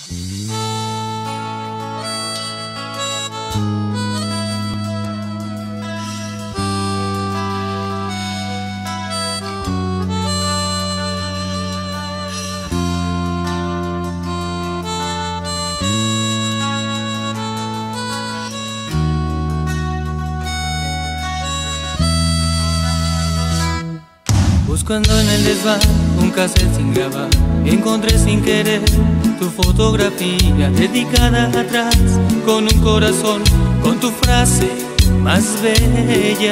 Buscando en el desván un cassette sin grabar, encontré sin querer tu fotografía dedicada atrás, con un corazón, con tu frase más bella.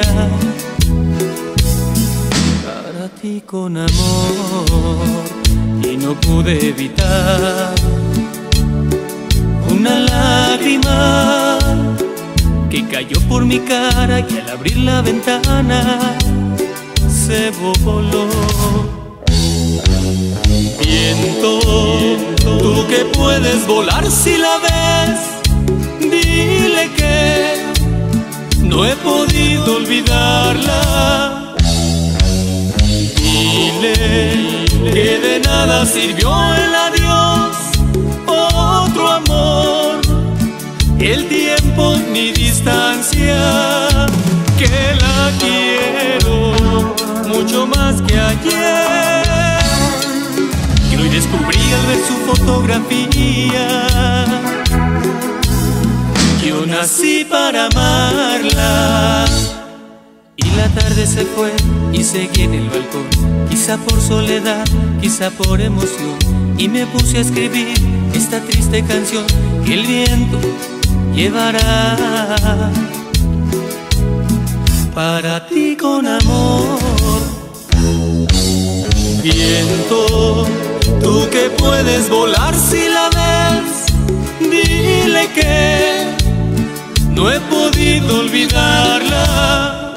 Para ti con amor, y no pude evitar una lágrima que cayó por mi cara, y al abrir la ventana se voló. Viento, tú que puedes volar si la ves, dile que no he podido olvidarla. Dile que de nada sirvió el adiós, otro amor, el tiempo ni distancia, que la quiero mucho más que ayer, que hoy descubrí al ver su fotografía. Yo nací para amarla. Y la tarde se fue y seguí en el balcón, quizá por soledad, quizá por emoción, y me puse a escribir esta triste canción que el viento llevará. Para ti con amor. Viento, tú que puedes volar si la ves, dile que no he podido olvidarla.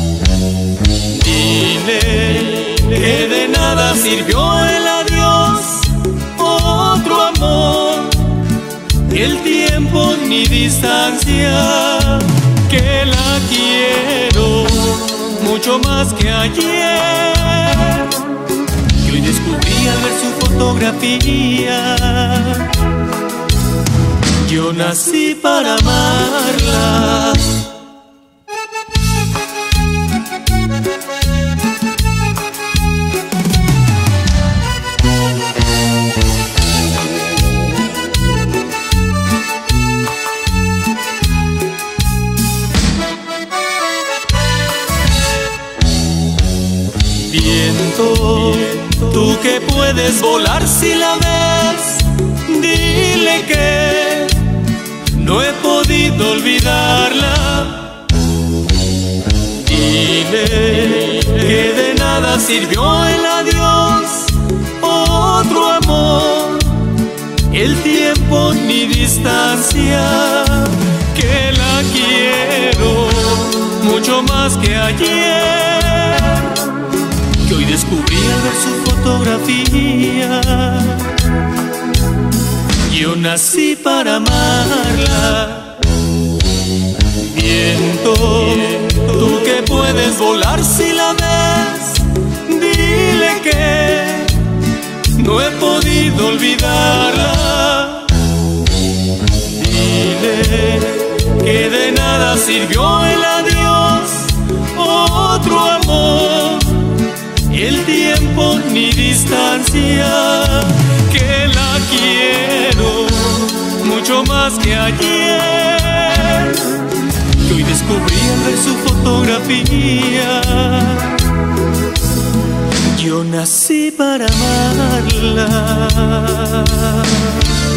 Dile que de nada sirvió el adiós, otro amor, el tiempo ni distancia, que la quiero mucho más que ayer, que hoy descubrí al ver su fotografía. Yo nací para amarla. Viento, tú que puedes volar si la ves, dile que no he podido olvidarla. Dile que de nada sirvió el adiós, otro amor, el tiempo ni distancia, que la quiero mucho más que ayer, que hoy descubrí al ver su fotografía. Yo nací para amarla. Viento, tú que puedes volar si la ves, dile que no he podido olvidarla. Dile que de nada sirvió el adiós, otro amor, el tiempo ni distancia, que la quiero mucho más que ayer, que hoy descubrí al ver su fotografía. Yo nací para amarla.